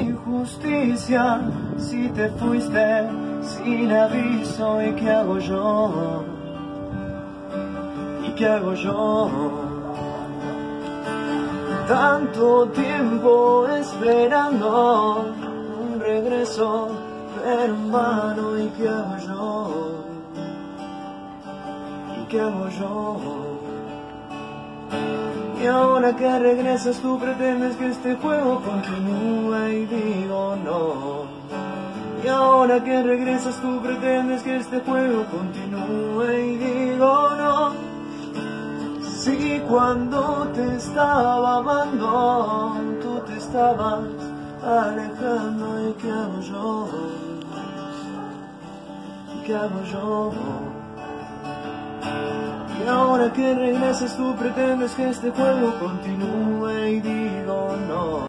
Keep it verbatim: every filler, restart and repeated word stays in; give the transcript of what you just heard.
injusticia si te fuiste sin aviso. ¿Y qué hago yo? ¿Y qué hago yo? Tanto tiempo esperando un regreso, pero en vano. ¿Y qué hago yo? ¿Y qué hago yo? Y ahora que regresas tú pretendes que este juego continúe y digo no. Y ahora que regresas tú pretendes que este juego continúe y digo no. Si cuando te estaba amando tú te estabas alejando. ¿Y qué hago yo? ¿Y qué hago yo? Y ahora que regresas tú pretendes que este juego continúe y digo no.